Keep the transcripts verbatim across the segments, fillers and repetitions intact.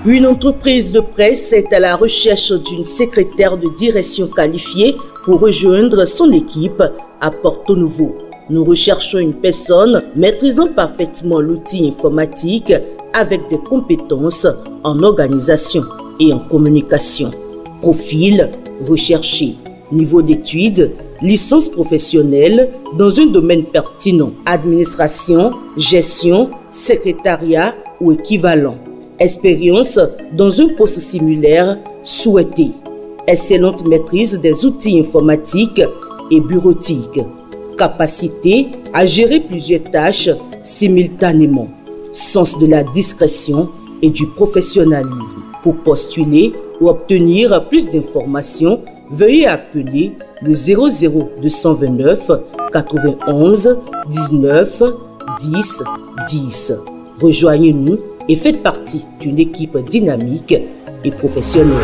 Une entreprise de presse est à la recherche d'une secrétaire de direction qualifiée pour rejoindre son équipe à Porto Novo. Nous recherchons une personne maîtrisant parfaitement l'outil informatique avec des compétences en organisation et en communication. Profil recherché. Niveau d'études, licence professionnelle dans un domaine pertinent, administration, gestion, secrétariat ou équivalent. Expérience dans un poste similaire souhaité. Excellente maîtrise des outils informatiques et bureautiques. Capacité à gérer plusieurs tâches simultanément. Sens de la discrétion et du professionnalisme. Pour postuler ou obtenir plus d'informations, veuillez appeler le zéro zéro deux cent vingt-neuf quatre-vingt-onze dix-neuf dix dix. Rejoignez-nous et faites partie d'une équipe dynamique et professionnelle.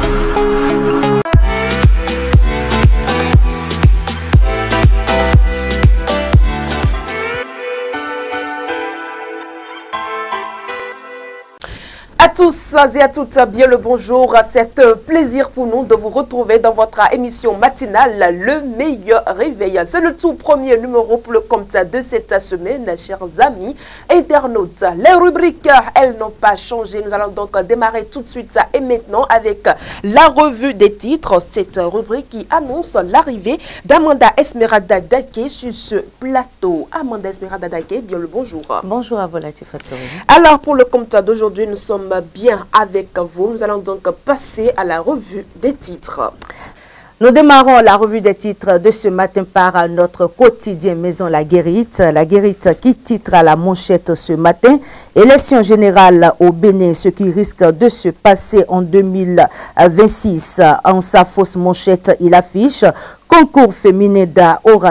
À tous et à toutes, bien le bonjour. C'est un plaisir pour nous de vous retrouver dans votre émission matinale, Le Meilleur Réveil. C'est le tout premier numéro pour le compte de cette semaine, chers amis internautes. Les rubriques, elles n'ont pas changé. Nous allons donc démarrer tout de suite et maintenant avec la revue des titres. Cette rubrique qui annonce l'arrivée d'Amanda Esmeralda Daké sur ce plateau. Amanda Esmeralda Daké, bien le bonjour. Bonjour à vous, Latifa Touré. Alors, pour le compte d'aujourd'hui, nous sommes bien avec vous. Nous allons donc passer à la revue des titres. Nous démarrons la revue des titres de ce matin par notre quotidien Maison La Guérite. La Guérite qui titre à la manchette ce matin « Élection générale au Bénin, ce qui risque de se passer en deux mille vingt-six ». En sa fausse manchette, il affiche « Concours féminin d'oratoire ».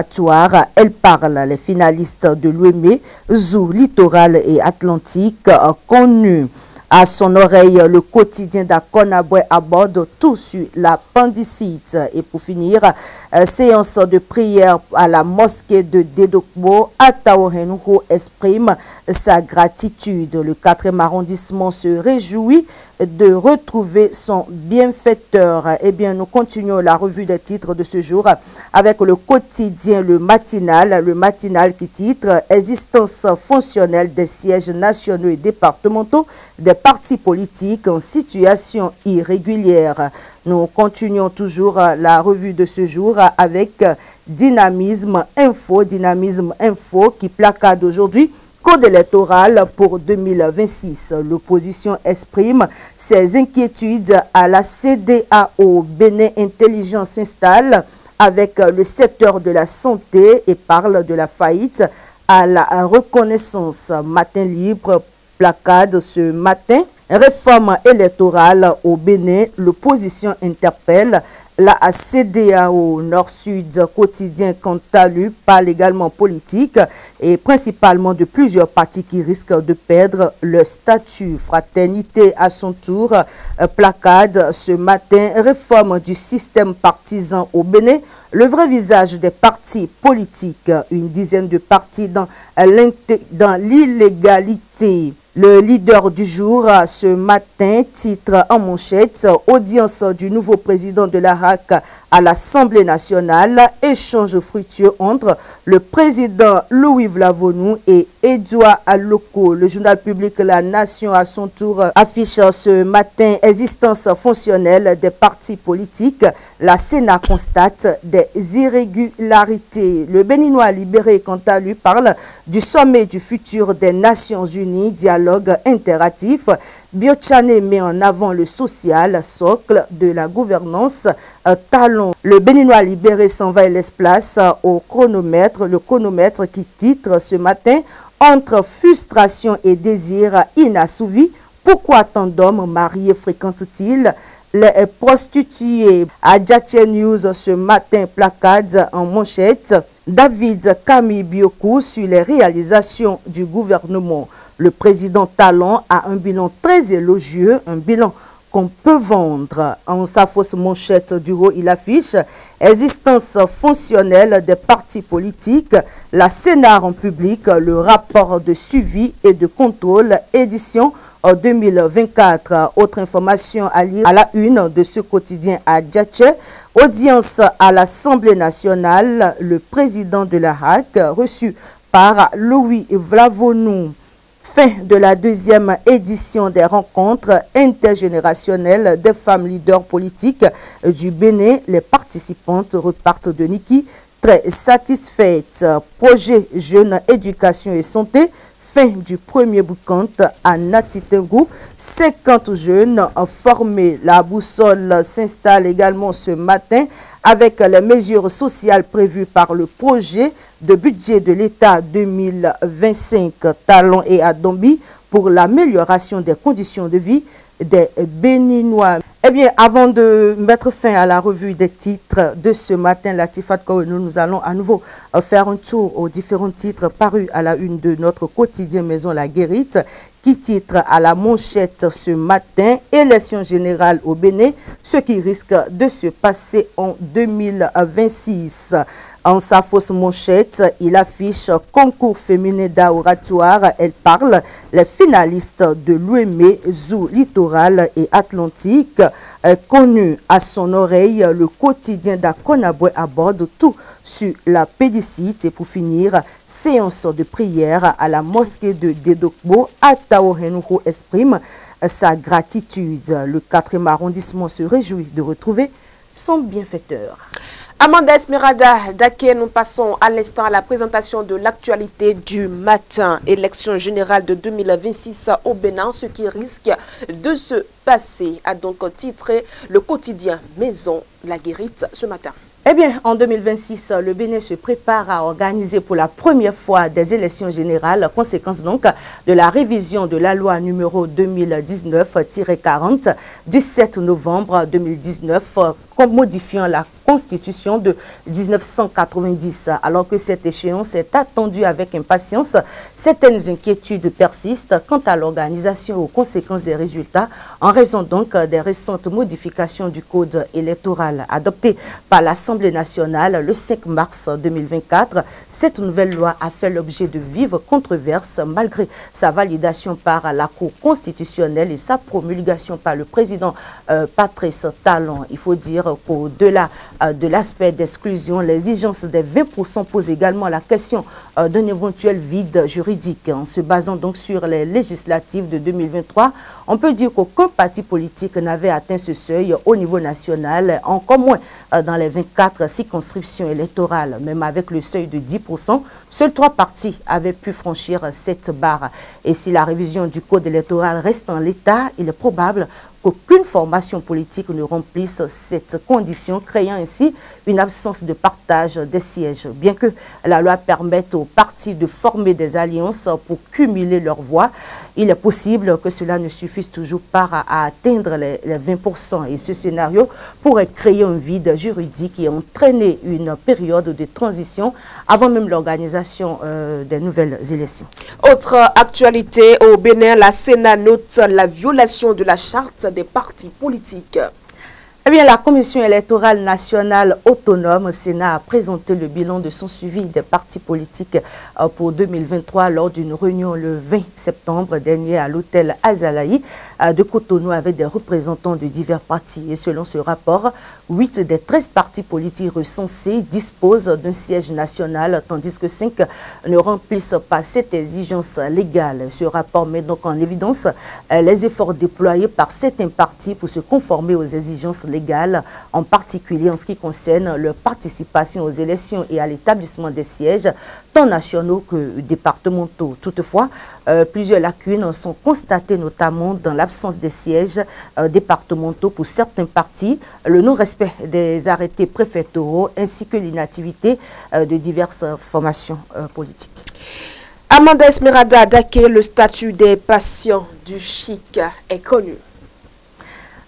Elle parle les finalistes de l'U M E, Zou, Littoral et Atlantique, connus. À son oreille, le quotidien d'Akonaboué aborde tout sur l'appendicite. Et pour finir, euh, séance de prière à la mosquée de Dédokbo, Ataorenouho exprime sa gratitude. Le quatrième arrondissement se réjouit de retrouver son bienfaiteur. Eh bien, nous continuons la revue des titres de ce jour avec le quotidien Le Matinal. Le Matinal qui titre « Existence fonctionnelle des sièges nationaux et départementaux des partis politiques en situation irrégulière ». Nous continuons toujours la revue de ce jour avec Dynamisme Info. Dynamisme Info qui placade aujourd'hui Code électoral pour deux mille vingt-six. L'opposition exprime ses inquiétudes à la C D A O. Bénin Intelligence s'installe avec le secteur de la santé et parle de la faillite à la reconnaissance. Matin libre placade ce matin. Réforme électorale au Bénin, l'opposition interpelle la C D A O. Nord-Sud quotidien quant à lui parle également politique et principalement de plusieurs partis qui risquent de perdre leur statut. Fraternité à son tour placade ce matin. Réforme du système partisan au Bénin, le vrai visage des partis politiques. Une dizaine de partis dans l'illégalité. Le leader du jour ce matin titre en manchette « Audience du nouveau président de l'A R A C à l'Assemblée nationale, échange fructueux entre le président Louis Vlavonou et Edouard Aloko ». Le journal public La Nation à son tour affiche ce matin « Existence fonctionnelle des partis politiques, la Sénat constate des irrégularités ». Le Béninois libéré quant à lui parle du sommet du futur des Nations Unies, dialogue interactif. Biochane met en avant le social, socle de la gouvernance, euh, talon. Le Béninois libéré s'en va et laisse place au chronomètre. Le chronomètre qui titre ce matin « Entre frustration et désir inassouvi, pourquoi tant d'hommes mariés fréquentent-ils les prostituées ?» Adjache News ce matin placade en manchette « David Camille Biokou sur les réalisations du gouvernement ». Le président Talon a un bilan très élogieux, un bilan qu'on peut vendre. En sa fausse manchette du haut, il affiche « Existence fonctionnelle des partis politiques, la Sénat en public, le rapport de suivi et de contrôle, édition deux mille vingt-quatre. Autre information à lire à la une de ce quotidien à Djatché. Audience à l'Assemblée nationale. Le président de la H A C reçu par Louis Vlavonou. Fin de la deuxième édition des rencontres intergénérationnelles des femmes leaders politiques du Bénin. Les participantes repartent de Niki très satisfaites. Projet Jeunes, Éducation et Santé. Fin du premier bootcamp à Natitengou. cinquante jeunes formés. La boussole s'installe également ce matin avec les mesures sociales prévues par le projet de budget de l'État deux mille vingt-cinq. Talon et Adombi pour l'amélioration des conditions de vie des Béninois. Eh bien, avant de mettre fin à la revue des titres de ce matin, Latifat Kouenou, nous allons à nouveau faire un tour aux différents titres parus à la une de notre quotidien Maison La Guérite, qui titre à la manchette ce matin « Élection générale au Bénin, ce qui risque de se passer en deux mille vingt-six ». En sa fausse manchette, il affiche concours féminin d'oratoire. Elle parle les finalistes de l'U M E, Zou, Littoral et Atlantique. Connu à son oreille, le quotidien d'Akonaboué aborde tout sur la pédicite. Et pour finir, séance de prière à la mosquée de Dédokbo. Atao Henoukou exprime sa gratitude. Le quatrième arrondissement se réjouit de retrouver son bienfaiteur. Amanda Esmeralda Daké, nous passons à l'instant à la présentation de l'actualité du matin. Élection générale de deux mille vingt-six au Bénin, ce qui risque de se passer, a donc titré le quotidien Maison La Guérite ce matin. Eh bien, en deux mille vingt-six, le Bénin se prépare à organiser pour la première fois des élections générales, conséquence donc de la révision de la loi numéro deux mille dix-neuf tiret quarante du sept novembre deux mille dix-neuf, modifiant la Constitution de mille neuf cent quatre-vingt-dix. Alors que cette échéance est attendue avec impatience, certaines inquiétudes persistent quant à l'organisation et aux conséquences des résultats, en raison donc des récentes modifications du code électoral adoptées par l'Assemblée nationale le cinq mars deux mille vingt-quatre. Cette nouvelle loi a fait l'objet de vives controverses malgré sa validation par la Cour constitutionnelle et sa promulgation par le président euh, Patrice Talon. Il faut dire qu'au-delà euh, de l'aspect d'exclusion, l'exigence des vingt pour cent pose également la question euh, d'un éventuel vide juridique. En se basant donc sur les législatives de deux mille vingt-trois, on peut dire qu'aucun parti politique n'avait atteint ce seuil au niveau national, encore moins euh, dans les vingt-quatre circonscriptions électorales. Même avec le seuil de dix pour cent, seuls trois partis avaient pu franchir cette barre. Et si la révision du code électoral reste en l'état, il est probable qu'aucune formation politique ne remplisse cette condition, créant ainsi une absence de partage des sièges. Bien que la loi permette aux partis de former des alliances pour cumuler leurs voix, il est possible que cela ne suffise toujours pas à, à atteindre les, les vingt pour cent. Et ce scénario pourrait créer un vide juridique et entraîner une période de transition avant même l'organisation euh, des nouvelles élections. Autre actualité au Bénin, la Sénat note la violation de la charte des partis politiques. Eh bien, la Commission électorale nationale autonome, Sénat, a présenté le bilan de son suivi des partis politiques pour deux mille vingt-trois lors d'une réunion le vingt septembre dernier à l'hôtel Azalaï de Cotonou avec des représentants de divers partis. Et selon ce rapport, huit des treize partis politiques recensés disposent d'un siège national, tandis que cinq ne remplissent pas cette exigence légale. Ce rapport met donc en évidence les efforts déployés par certains partis pour se conformer aux exigences légales, en particulier en ce qui concerne leur participation aux élections et à l'établissement des sièges, tant nationaux que départementaux. Toutefois, euh, plusieurs lacunes sont constatées, notamment dans l'absence des sièges euh, départementaux pour certains partis, le non-respect des arrêtés préfectoraux ainsi que l'inactivité euh, de diverses formations euh, politiques. Amanda Esmeralda Daké, le statut des patients du chic est connu.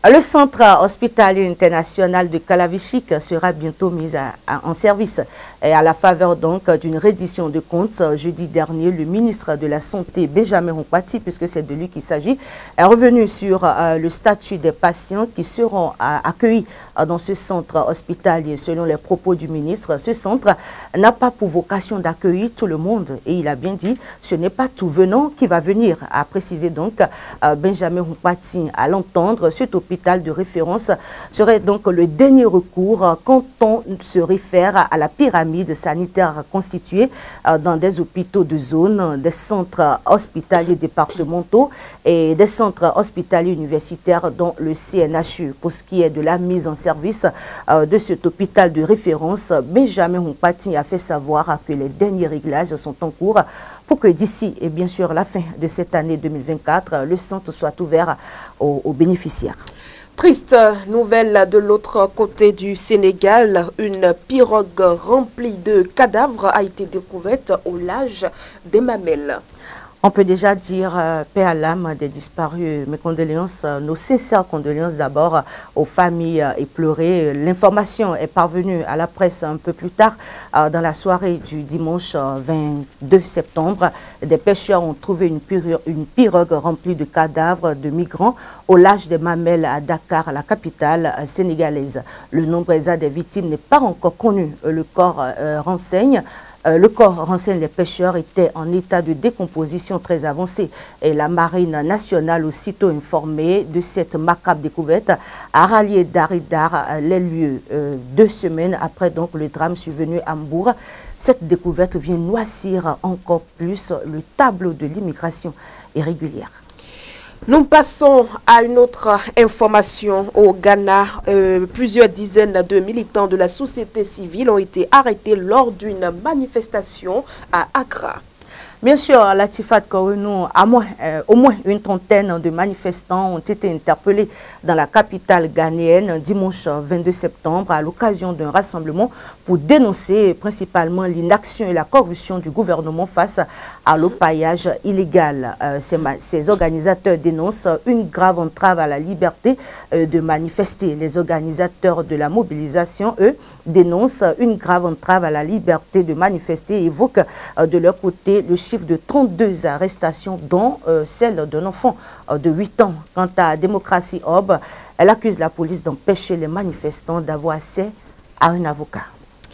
Le centre hospitalier international de Kalavichik sera bientôt mis à, à, en service. Et à la faveur donc d'une reddition de comptes, jeudi dernier, le ministre de la Santé, Benjamin Hunkpati, puisque c'est de lui qu'il s'agit, est revenu sur euh, le statut des patients qui seront euh, accueillis euh, dans ce centre hospitalier. Selon les propos du ministre, ce centre n'a pas pour vocation d'accueillir tout le monde. Et il a bien dit, ce n'est pas tout venant qui va venir, a précisé donc euh, Benjamin Hunkpati. À l'entendre, cet hôpital de référence serait donc le dernier recours quand on se réfère à la pyramide sanitaire constituée euh, dans des hôpitaux de zone, des centres hospitaliers départementaux et des centres hospitaliers universitaires dont le C N H U. Pour ce qui est de la mise en service euh, de cet hôpital de référence, Benjamin Hunkpati a fait savoir que les derniers réglages sont en cours pour que d'ici et bien sûr la fin de cette année deux mille vingt-quatre, le centre soit ouvert aux, aux bénéficiaires. Triste nouvelle de l'autre côté du Sénégal, une pirogue remplie de cadavres a été découverte au large des Mamelles. On peut déjà dire euh, paix à l'âme des disparus. Mes condoléances, euh, nos sincères condoléances d'abord euh, aux familles euh, éplorées. L'information est parvenue à la presse un peu plus tard euh, dans la soirée du dimanche euh, vingt-deux septembre. Des pêcheurs ont trouvé une, une pirogue remplie de cadavres de migrants au large des Mamelles à Dakar, la capitale euh, sénégalaise. Le nombre exact des victimes n'est pas encore connu. Le corps euh, renseigne Euh, le corps renseigne les pêcheurs était en état de décomposition très avancé. Et la marine nationale, aussitôt informée de cette macabre découverte, a rallié Daridar les lieux euh, deux semaines après donc le drame survenu à Mbour. Cette découverte vient noircir encore plus le tableau de l'immigration irrégulière. Nous passons à une autre information. Au Ghana, euh, plusieurs dizaines de militants de la société civile ont été arrêtés lors d'une manifestation à Accra. Bien sûr, Latifat Kourenou, à moins, euh, au moins une trentaine de manifestants ont été interpellés dans la capitale ghanéenne dimanche vingt-deux septembre à l'occasion d'un rassemblement pour dénoncer principalement l'inaction et la corruption du gouvernement face à l'opaillage illégal. Euh, ces, ces organisateurs dénoncent une grave entrave à la liberté euh, de manifester. Les organisateurs de la mobilisation, eux, dénoncent une grave entrave à la liberté de manifester et évoquent euh, de leur côté le chiffre de trente-deux arrestations, dont euh, celle d'un enfant euh, de huit ans. Quant à Démocratie Orb, elle accuse la police d'empêcher les manifestants d'avoir accès à un avocat.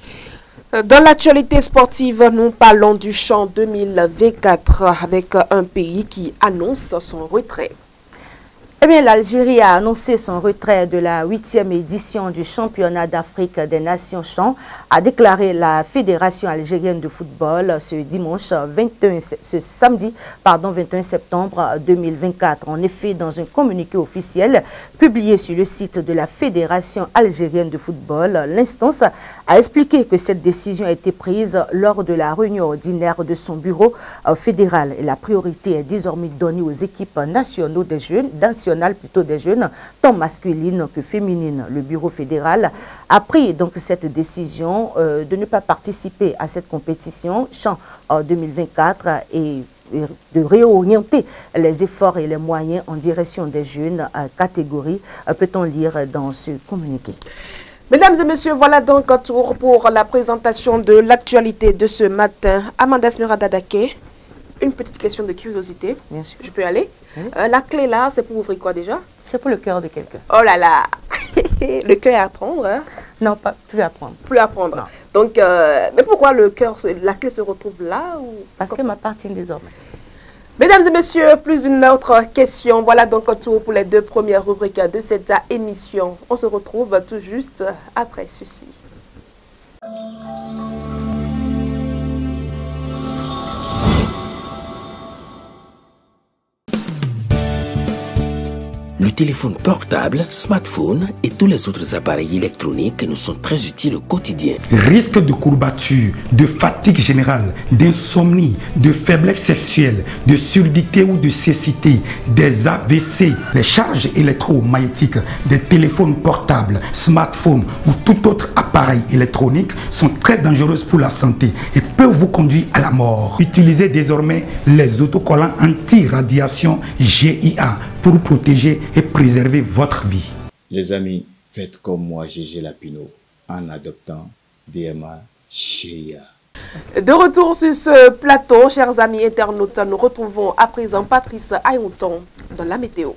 Dans l'actualité sportive, nous parlons du Chan deux mille vingt-quatre avec un pays qui annonce son retrait. Eh bien, l'Algérie a annoncé son retrait de la huitième édition du championnat d'Afrique des Nations Chan, a déclaré la Fédération algérienne de football ce dimanche vingt et un, ce samedi pardon, vingt et un septembre deux mille vingt-quatre. En effet, dans un communiqué officiel publié sur le site de la Fédération algérienne de football, l'instance a expliqué que cette décision a été prise lors de la réunion ordinaire de son bureau fédéral. Et la priorité est désormais donnée aux équipes nationaux des jeunes, plutôt des jeunes, tant masculines que féminines. Le bureau fédéral a pris donc cette décision euh, de ne pas participer à cette compétition Chan euh, deux mille vingt-quatre et de réorienter les efforts et les moyens en direction des jeunes euh, catégories, euh, peut-on lire dans ce communiqué. Mesdames et messieurs, voilà donc un tour pour la présentation de l'actualité de ce matin. Amanda Smeradadake, une petite question de curiosité. Bien sûr. Je peux aller? Oui. euh, La clé là, c'est pour ouvrir quoi déjà? C'est pour le cœur de quelqu'un. Oh là là. Le cœur à prendre, hein? Non, pas plus à prendre. Plus à prendre. Non. Donc, euh, mais pourquoi le cœur, la clé se retrouve là ou... Parce qu'elle m'appartient désormais. Mesdames et messieurs, plus une autre question. Voilà donc un tour pour les deux premières rubriques de cette émission. On se retrouve tout juste après ceci. Le téléphone portable, smartphone et tous les autres appareils électroniques nous sont très utiles au quotidien. Risque de courbature, de fatigue générale, d'insomnie, de faiblesse sexuelle, de surdité ou de cécité, des A V C, les charges électromagnétiques des téléphones portables, smartphones ou tout autre appareil électronique sont très dangereuses pour la santé et peuvent vous conduire à la mort. Utilisez désormais les autocollants anti-radiation G I A pour protéger et préserver votre vie. Les amis, faites comme moi, Gégé Lapino, en adoptant D M A Cheya. De retour sur ce plateau, chers amis internautes, nous retrouvons à présent Patrice Ayonton dans la météo.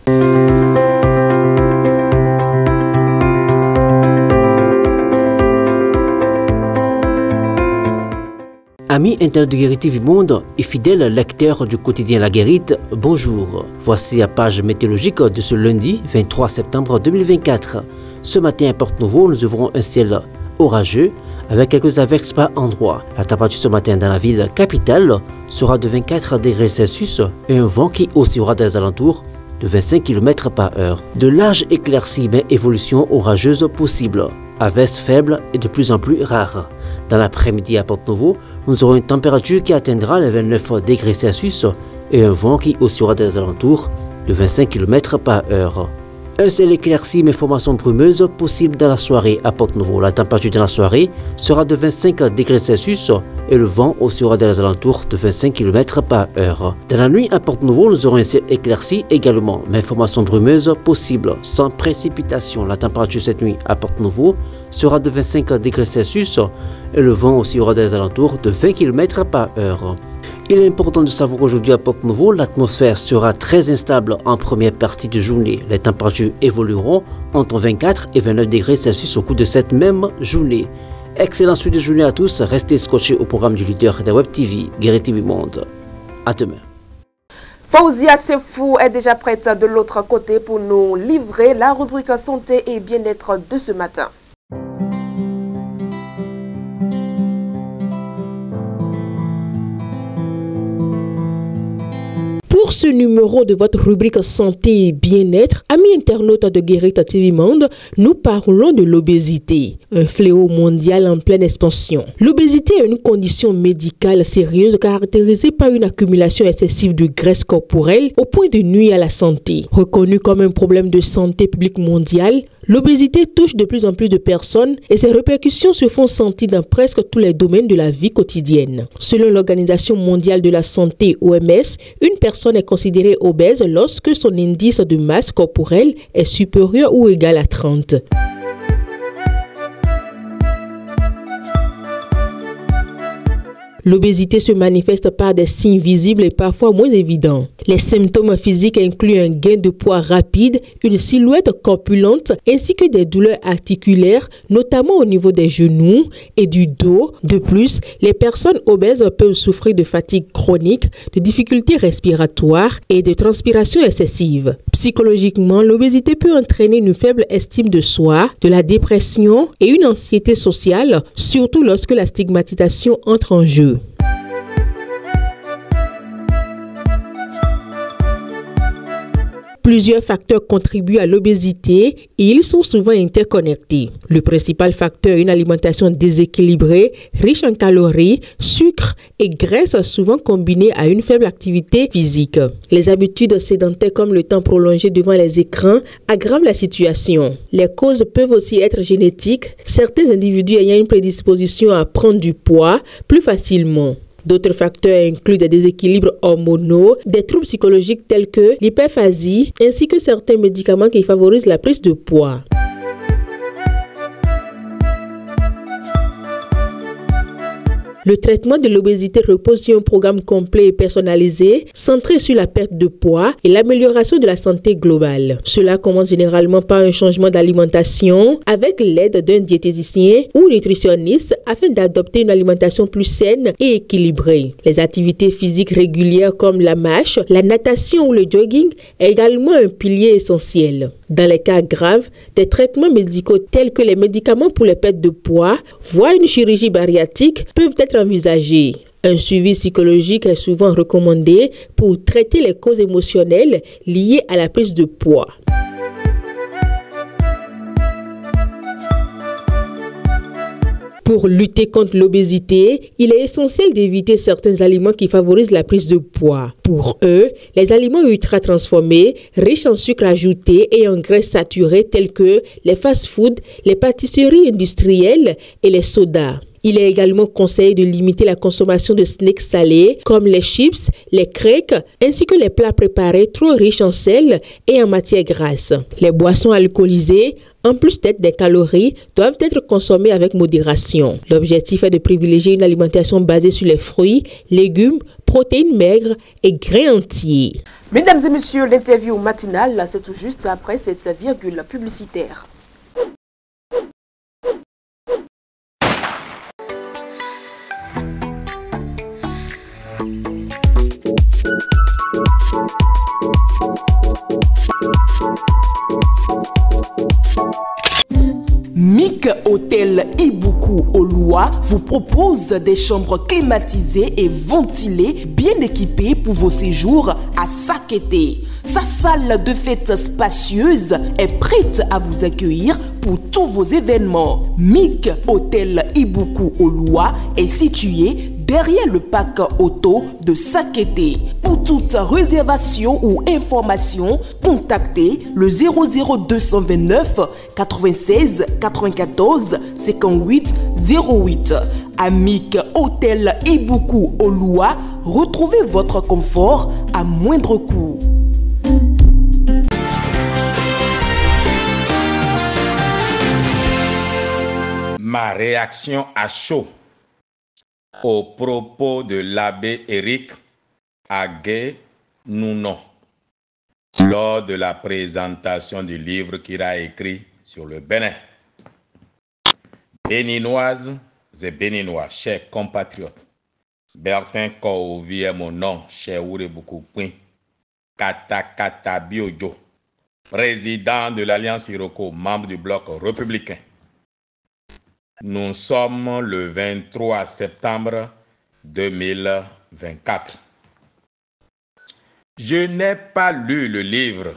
Amis internautes de Guérite T V Monde et fidèles lecteurs du quotidien La Guérite, bonjour. Voici la page météorologique de ce lundi vingt-trois septembre deux mille vingt-quatre. Ce matin à Porte-Nouveau, nous ouvrons un ciel orageux avec quelques averses par endroits. La température ce matin dans la ville capitale sera de vingt-quatre degrés Celsius et un vent qui oscillera dans les alentours de vingt-cinq kilomètres par heure. De larges éclaircies mais évolution orageuse possible. Averses faibles et de plus en plus rares. Dans l'après-midi à Porte-Nouveau, nous aurons une température qui atteindra les vingt-neuf degrés Celsius et un vent qui oscillera dans les alentours de vingt-cinq kilomètres par heure. Un ciel éclairci mais formation brumeuse possible dans la soirée à Porte-Nouveau. La température dans la soirée sera de vingt-cinq degrés Celsius et le vent oscillera dans les alentours de vingt-cinq kilomètres par heure. Dans la nuit à Porte-Nouveau, nous aurons un ciel éclairci également, mais formation brumeuse possible, sans précipitation. La température cette nuit à Porte-Nouveau sera de vingt-cinq degrés Celsius et le vent oscillera dans les alentours de vingt kilomètres par heure. Il est important de savoir qu'aujourd'hui à Porte-Nouveau, l'atmosphère sera très instable en première partie de journée. Les températures évolueront entre vingt-quatre et vingt-neuf degrés Celsius au cours de cette même journée. Excellente suite de journée à tous. Restez scotchés au programme du leader de Web T V, Guérite T V Monde. À demain. Fauzia Sefou est déjà prête de l'autre côté pour nous livrer la rubrique santé et bien-être de ce matin. Pour ce numéro de votre rubrique santé et bien-être, amis internautes de Guérite T V Monde, nous parlons de l'obésité, un fléau mondial en pleine expansion. L'obésité est une condition médicale sérieuse caractérisée par une accumulation excessive de graisse corporelle au point de nuire à la santé. Reconnue comme un problème de santé publique mondiale, l'obésité touche de plus en plus de personnes et ses répercussions se font sentir dans presque tous les domaines de la vie quotidienne. Selon l'Organisation mondiale de la santé O M S, une personne est considérée obèse lorsque son indice de masse corporelle est supérieur ou égal à trente. L'obésité se manifeste par des signes visibles et parfois moins évidents. Les symptômes physiques incluent un gain de poids rapide, une silhouette corpulente ainsi que des douleurs articulaires, notamment au niveau des genoux et du dos. De plus, les personnes obèses peuvent souffrir de fatigue chronique, de difficultés respiratoires et de transpiration excessive. Psychologiquement, l'obésité peut entraîner une faible estime de soi, de la dépression et une anxiété sociale, surtout lorsque la stigmatisation entre en jeu. Plusieurs facteurs contribuent à l'obésité et ils sont souvent interconnectés. Le principal facteur est une alimentation déséquilibrée, riche en calories, sucre et graisses, souvent combinée à une faible activité physique. Les habitudes sédentaires comme le temps prolongé devant les écrans aggravent la situation. Les causes peuvent aussi être génétiques, certains individus ayant une prédisposition à prendre du poids plus facilement. D'autres facteurs incluent des déséquilibres hormonaux, des troubles psychologiques tels que l'hyperphasie, ainsi que certains médicaments qui favorisent la prise de poids. Le traitement de l'obésité repose sur un programme complet et personnalisé, centré sur la perte de poids et l'amélioration de la santé globale. Cela commence généralement par un changement d'alimentation avec l'aide d'un diététicien ou nutritionniste afin d'adopter une alimentation plus saine et équilibrée. Les activités physiques régulières comme la marche, la natation ou le jogging est également un pilier essentiel. Dans les cas graves, des traitements médicaux tels que les médicaments pour les pertes de poids, voire une chirurgie bariatrique peuvent être envisagés. Un suivi psychologique est souvent recommandé pour traiter les causes émotionnelles liées à la prise de poids. Pour lutter contre l'obésité, il est essentiel d'éviter certains aliments qui favorisent la prise de poids. Pour eux, les aliments ultra transformés, riches en sucre ajouté et en graisses saturées tels que les fast-foods, les pâtisseries industrielles et les sodas. Il est également conseillé de limiter la consommation de snacks salés comme les chips, les crêpes, ainsi que les plats préparés trop riches en sel et en matières grasses. Les boissons alcoolisées, en plus d'être des calories, doivent être consommées avec modération. L'objectif est de privilégier une alimentation basée sur les fruits, légumes, protéines maigres et grains entiers. Mesdames et messieurs, l'interview matinale, c'est tout juste après cette virgule publicitaire. Mick Hôtel Ibuku Oloa vous propose des chambres climatisées et ventilées, bien équipées pour vos séjours à Sakété. Sa salle de fête spacieuse est prête à vous accueillir pour tous vos événements. Mick Hôtel Ibuku Oloa est situé derrière le parc auto de Sakété. Pour toute réservation ou information, contactez le zéro zéro deux cent vingt-neuf quatre-vingt-seize quatre-vingt-quatorze cinquante-huit zéro huit. À Mick Hôtel Ibuku Oloa, retrouvez votre confort à moindre coût. Ma réaction à chaud au propos de l'abbé Éric Agué-Nounon lors de la présentation du livre qu'il a écrit sur le Bénin. Béninoises et Béninois, chers compatriotes, Bertin Kouvi est mon nom, cher Oureboukoupin, Katakata Biojo, président de l'Alliance Iroko, membre du bloc républicain. Nous sommes le vingt-trois septembre deux mille vingt-quatre. Je n'ai pas lu le livre.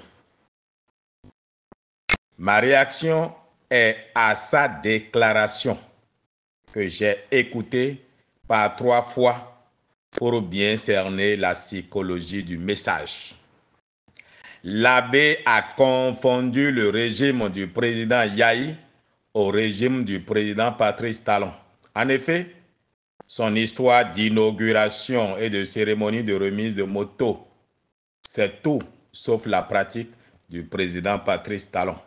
Ma réaction est à sa déclaration que j'ai écoutée par trois fois pour bien cerner la psychologie du message. L'abbé a confondu le régime du président Yahi au régime du président Patrice Talon. En effet, son histoire d'inauguration et de cérémonie de remise de moto, c'est tout sauf la pratique du président Patrice Talon.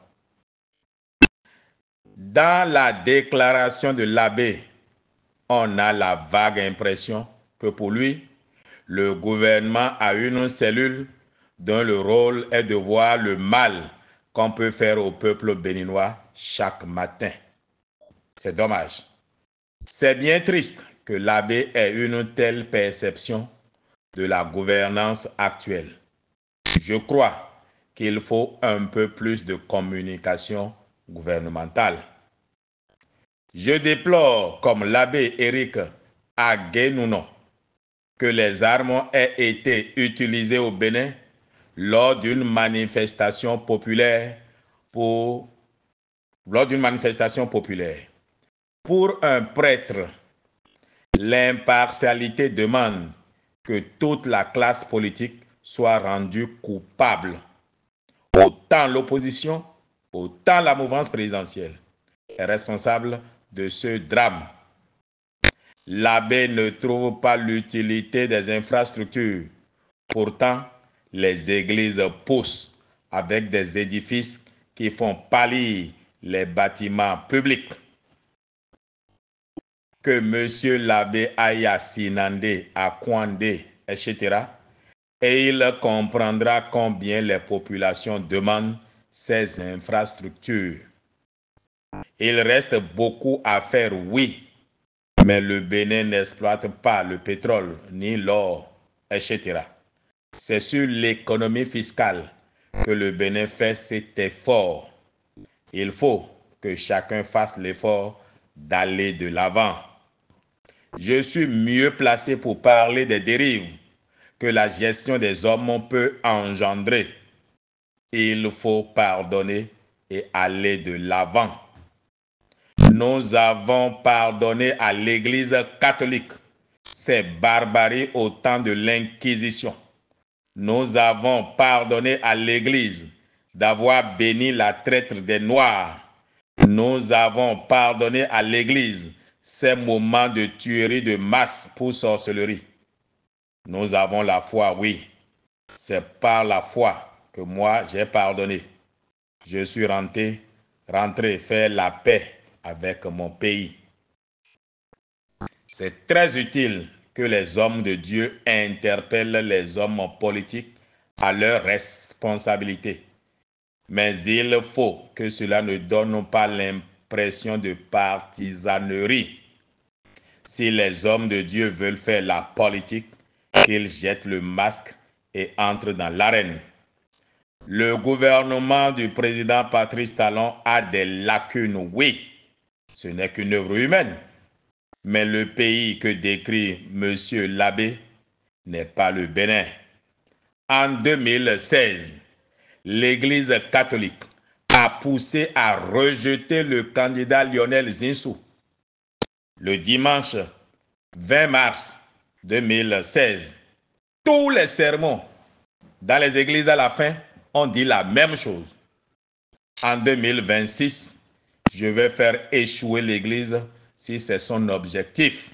Dans la déclaration de l'abbé, on a la vague impression que pour lui, le gouvernement a une cellule dont le rôle est de voir le mal qu'on peut faire au peuple béninois chaque matin. C'est dommage. C'est bien triste que l'abbé ait une telle perception de la gouvernance actuelle. Je crois qu'il faut un peu plus de communication gouvernementale. Je déplore, comme l'abbé Éric Agué-Nounon, que les armes aient été utilisées au Bénin lors d'une manifestation populaire pour lors d'une manifestation populaire. Pour un prêtre, l'impartialité demande que toute la classe politique soit rendue coupable. Autant l'opposition, autant la mouvance présidentielle est responsable de ce drame. L'abbé ne trouve pas l'utilité des infrastructures. Pourtant, les églises poussent avec des édifices qui font pâlir les bâtiments publics. Que monsieur l'abbé aille à Sinandé, à Kwandé, et cetera, et il comprendra combien les populations demandent ces infrastructures. Il reste beaucoup à faire, oui, mais le Bénin n'exploite pas le pétrole ni l'or, et cetera. C'est sur l'économie fiscale que le Bénin fait cet effort. Il faut que chacun fasse l'effort d'aller de l'avant. Je suis mieux placé pour parler des dérives que la gestion des hommes peut engendrer. Il faut pardonner et aller de l'avant. Nous avons pardonné à l'Église catholique ces barbaries au temps de l'Inquisition. Nous avons pardonné à l'Église d'avoir béni la traître des Noirs. Nous avons pardonné à l'Église ces moments de tuerie de masse pour sorcellerie. Nous avons la foi, oui. C'est par la foi que moi j'ai pardonné. Je suis rentré, rentré faire la paix avec mon pays. C'est très utile que les hommes de Dieu interpellent les hommes politiques à leurs responsabilités. Mais il faut que cela ne donne pas l'impression de partisanerie. Si les hommes de Dieu veulent faire la politique, qu'ils jettent le masque et entrent dans l'arène. Le gouvernement du président Patrice Talon a des lacunes, oui. Ce n'est qu'une œuvre humaine. Mais le pays que décrit M. Labbé n'est pas le Bénin. En deux mille seize, l'Église catholique a poussé à rejeter le candidat Lionel Zinsou. Le dimanche vingt mars deux mille seize, tous les sermons dans les églises à la fin ont dit la même chose. En deux mille vingt-six, je vais faire échouer l'Église si c'est son objectif.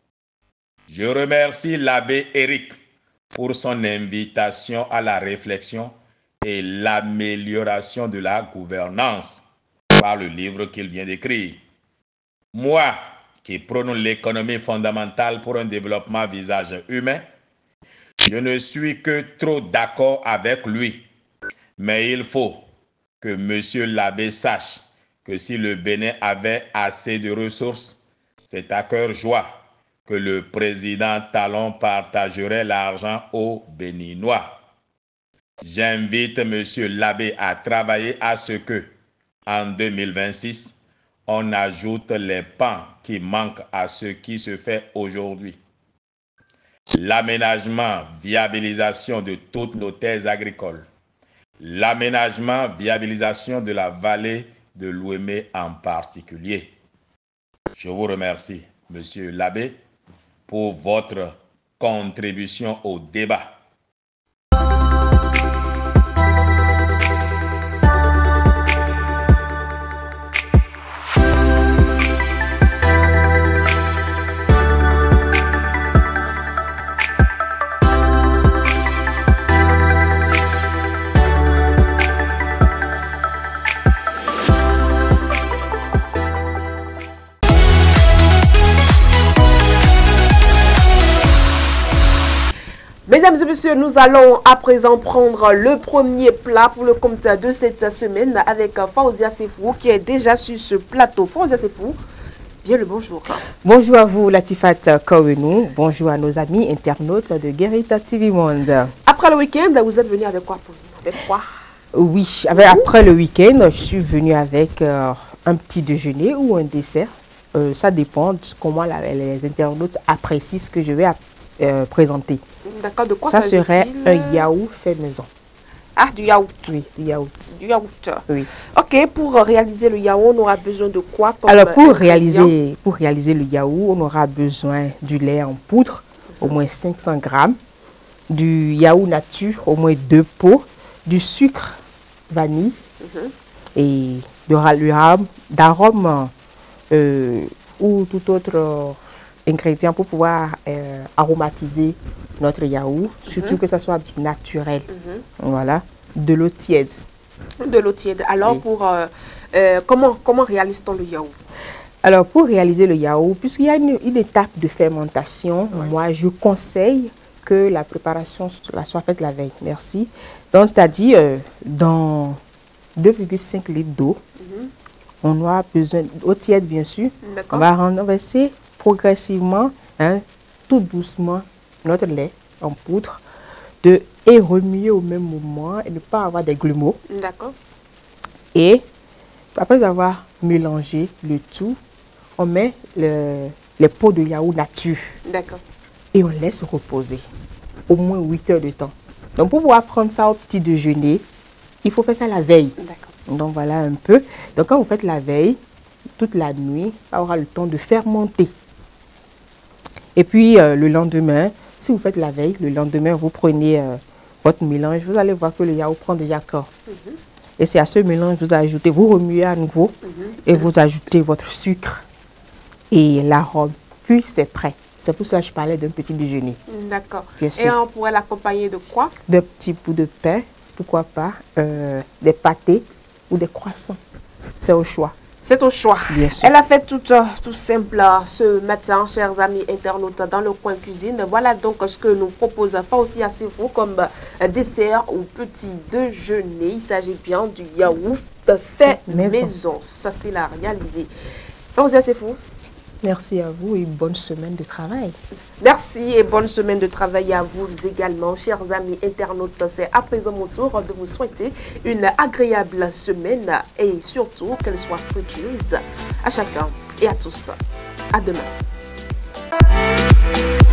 Je remercie l'abbé Éric pour son invitation à la réflexion et l'amélioration de la gouvernance par le livre qu'il vient d'écrire. Moi, qui prône l'économie fondamentale pour un développement à visage humain, je ne suis que trop d'accord avec lui. Mais il faut que M. Labbé sache que si le Bénin avait assez de ressources, c'est à cœur joie que le président Talon partagerait l'argent aux Béninois. J'invite M. Labbé à travailler à ce que, en deux mille vingt-six, on ajoute les pans qui manquent à ce qui se fait aujourd'hui. L'aménagement, viabilisation de toutes nos terres agricoles. L'aménagement, viabilisation de la vallée de l'Ouémé en particulier. Je vous remercie, Monsieur Labbé, pour votre contribution au débat. Mesdames et messieurs, nous allons à présent prendre le premier plat pour le compte de cette semaine avec Faouzia Sefou qui est déjà sur ce plateau. Faouzia Sefou, bien le bonjour. Bonjour à vous Latifat Kouenou, bonjour à nos amis internautes de Guérita T V Monde. Après le week-end, vous êtes venu avec quoi pour nous? Avec quoi? Oui, avec, après le week-end, je suis venu avec euh, un petit déjeuner ou un dessert. Euh, ça dépend de comment la, les internautes apprécient ce que je vais euh, présenter. D'accord, de quoi ça serait un yaourt fait maison. Ah, du yaourt. Oui, du yaourt. Du yaourt. Oui. Ok, pour réaliser le yaourt, on aura besoin de quoi comme Alors, pour réaliser, pour réaliser le yaourt, on aura besoin du lait en poudre, au moins cinq cents grammes, du yaourt nature, au moins deux pots, du sucre vanille mm-hmm. et de l'arôme euh, ou tout autre euh, ingrédient pour pouvoir euh, aromatiser notre yaourt, mm-hmm. surtout que ça soit du naturel. Mm-hmm. Voilà, de l'eau tiède. De l'eau tiède. Alors, oui. pour euh, euh, comment, comment réalise-t-on le yaourt? Alors, pour réaliser le yaourt, puisqu'il y a une, une étape de fermentation, oui. moi, je conseille que la préparation soit faite la veille. Merci. Donc, c'est-à-dire, euh, dans deux virgule cinq litres d'eau, mm-hmm. on aura besoin d'eau tiède, bien sûr. On va renverser progressivement, hein, tout doucement, notre lait en poudre de, et remuer au même moment et ne pas avoir des grumeaux. D'accord. Et après avoir mélangé le tout, on met le, les pots de yaourt nature. D'accord. Et on laisse reposer au moins huit heures de temps. Donc pour pouvoir prendre ça au petit déjeuner, il faut faire ça la veille. D'accord. Donc voilà un peu. Donc quand vous faites la veille, toute la nuit, ça aura le temps de fermenter. Et puis euh, le lendemain, si vous faites la veille, le lendemain, vous prenez euh, votre mélange, vous allez voir que le yaourt prend déjà corps. Mm-hmm. Et c'est à ce mélange que vous ajoutez, vous remuez à nouveau mm-hmm. et vous ajoutez votre sucre et la robe. Puis c'est prêt. C'est pour cela que je parlais d'un petit déjeuner. D'accord. Bien Et sûr. on pourrait l'accompagner de quoi? De petits bouts de pain, pourquoi pas, euh, des pâtés ou des croissants. C'est au choix. C'est au choix. Bien sûr. Elle a fait tout, euh, tout simple euh, ce matin, chers amis internautes, dans le coin cuisine. Voilà donc ce que nous propose pas aussi assez vous comme euh, dessert ou petit déjeuner. Il s'agit bien du yaourt fait maison. maison. Ça, c'est la réaliser. Allons-y, c'est fou. Merci à vous et bonne semaine de travail. Merci et bonne semaine de travail à vous également, chers amis internautes. C'est à présent mon tour de vous souhaiter une agréable semaine et surtout qu'elle soit fructueuse à chacun et à tous. À demain.